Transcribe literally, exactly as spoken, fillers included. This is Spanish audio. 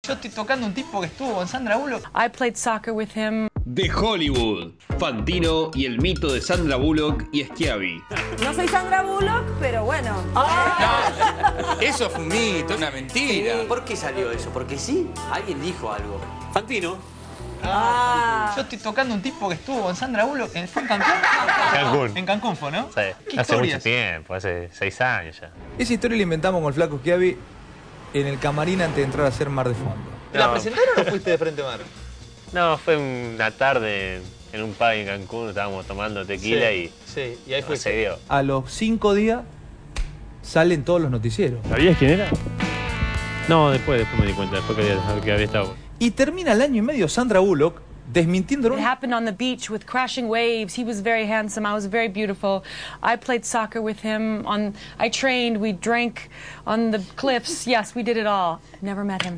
Yo estoy tocando un tipo que estuvo con Sandra Bullock. I played soccer with him. De Hollywood, Fantino y el mito de Sandra Bullock y Schiavi. No soy Sandra Bullock, pero bueno. No, eso fue un mito, una mentira. ¿Por qué salió eso? Porque sí, alguien dijo algo. Fantino. Ah. Yo estoy tocando un tipo que estuvo con Sandra Bullock. ¿Fue en Cancún? Cancún. En Cancún fue, ¿no? Sí, ¿Qué hace historias? mucho tiempo, hace seis años ya. Esa historia la inventamos con el flaco Schiavi en el camarín antes de entrar a hacer Mar de Fondo. ¿La No. presentaron o fuiste de frente mar? No, fue una tarde en un pub en Cancún, estábamos tomando tequila y Sí, y ahí no se dio. A los cinco días salen todos los noticieros. ¿Sabías quién era? No, después, después me di cuenta, después que había, que había estado. Y termina el año y medio Sandra Bullock desmintiendo. It happened on the beach with crashing waves. He was very handsome. I was very beautiful. I played soccer with him. On, I trained. We drank on the cliffs. Yes, we did it all. Never met him.